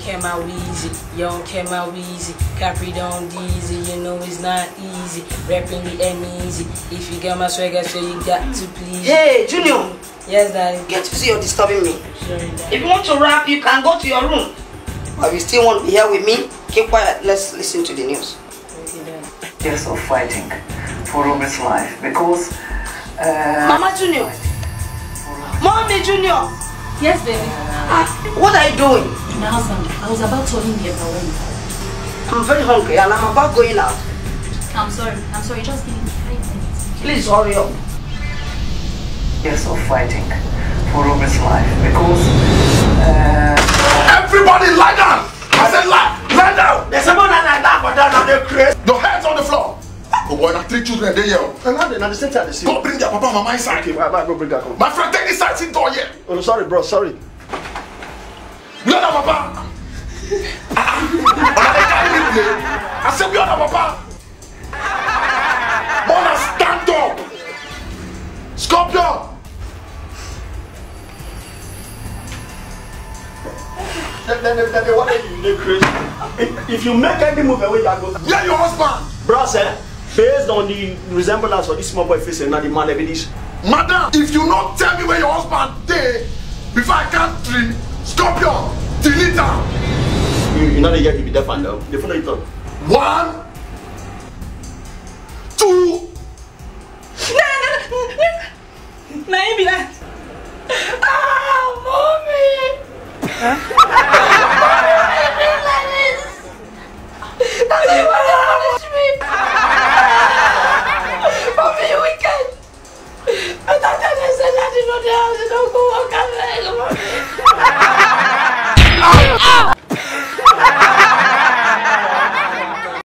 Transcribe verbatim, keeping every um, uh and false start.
care my Weezy, you don't care my Weezy. Capri don't Deezy, you know it's not easy. Rapping the ain't easy. If you got my swagger, so you got to please. Hey, Junior. Yes, Daddy. Get to see you're disturbing me. Sorry, Daddy. If you want to rap, you can go to your room. But if you still want to be here with me, keep quiet. Let's listen to the news. Okay, Daddy. Years of fighting for Robert's life because. Uh, Mama Junior. Mommy Junior. Yes, baby. Ah, what are you doing? My husband, I was about to leave here for when. I'm very hungry and I'm about going out. I'm sorry. I'm sorry. Just give me five minutes. Please hurry up. Years of fighting for Robert's life because. Uh, Everybody lie down! I said lie, lie down! There's someone like that, but down they're crazy. Your head's on the floor! Oh boy, now three children they yell. And now they're at the same time they see. Don't bring your papa and mama inside. Okay, bye bye, go bring that home. My friend, take this side seat door here. Oh, sorry, bro, sorry. We are the papa. I said we are the papa. Mona, stand up. Scorpion. Then, then, then, then what are you? They're crazy. If, if you make any move away, you go. Yeah, your husband. Bro, sir, based on the resemblance of this small boy face and not the man evidence. Madam, if you not tell me where your husband dey before I count three, Scorpion, delete am. You, you know the guy you be deaf and down. The phone you One, two. No, no, no. No, you be that. Ah, mommy. Huh? Why you feel like this? I don't want to punish me. Mommy, you wicked. I thought that I said that you know the house, you don't go